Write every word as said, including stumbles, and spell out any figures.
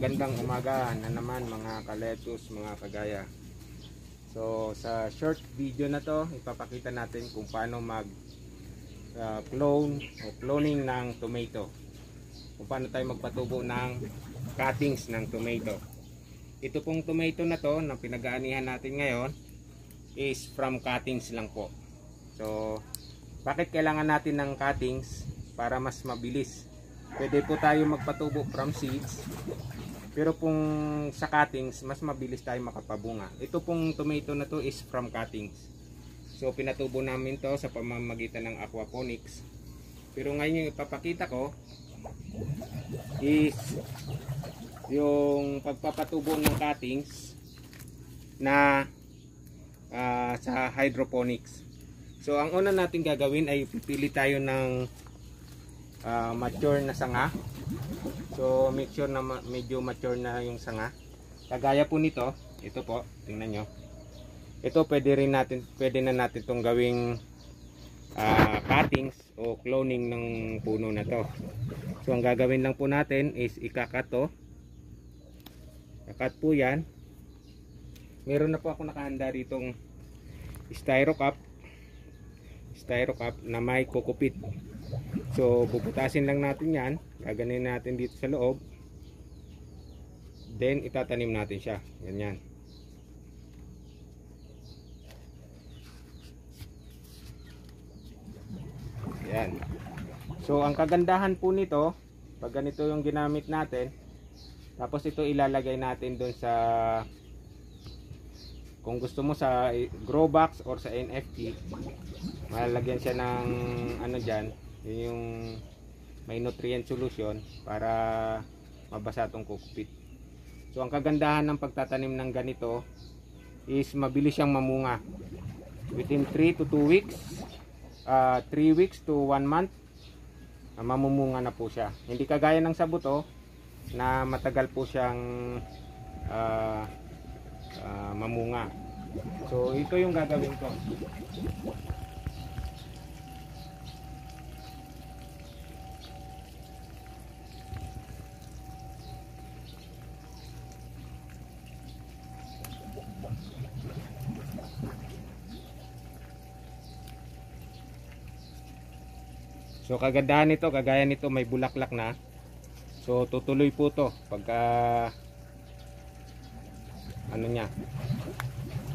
magandang umaga na naman mga kaletus, mga kagaya. So sa short video na to, ipapakita natin kung paano mag uh, clone o cloning ng tomato. Kung paano tayo magpatubo ng cuttings ng tomato. Ito pong tomato na to na pinag-aanihan natin ngayon is from cuttings lang po. So bakit kailangan natin ng cuttings? Para mas mabilis. Pwede po tayo magpatubo from seeds, pero pong sa cuttings mas mabilis tayo makapabunga. Ito pong tomato na to is from cuttings. So pinatubo namin to sa pamamagitan ng aquaponics. Pero ngayon yung ipapakita ko is yung pagpapatubo ng cuttings na uh, sa hydroponics. So ang una natin gagawin ay pipili tayo ng Uh, mature na sanga. So make sure na ma medyo mature na yung sanga. Kagaya po nito, ito po, tingnan nyo. Ito pwede rin natin, pwede na natin itong gawing uh, cuttings o cloning ng puno na to. So ang gagawin lang po natin is ikakat to. Kakat po yan. Meron na po ako nakahanda ritong styro cup. Styro cup na may kukupit. So puputasin lang natin yan, gaganin natin dito sa loob, then itatanim natin siya, ganyan. Yan. So ang kagandahan po nito, pag ganito yung ginamit natin, tapos ito ilalagay natin doon sa, kung gusto mo sa grow box or sa N F T, malalagyan siya ng ano dyan, yung may nutrient solution para mabasa itong kukupit. So ang kagandahan ng pagtatanim ng ganito is mabilis siyang mamunga. Within three to two weeks, uh, three weeks to one month, uh, mamumunga na po siya. Hindi kagaya ng sa buto na matagal po siyang uh, uh, mamunga. So ito yung gagawin ko. So kagandahan nito, kagaya nito may bulaklak na. So tutuloy po to pagka ano niya,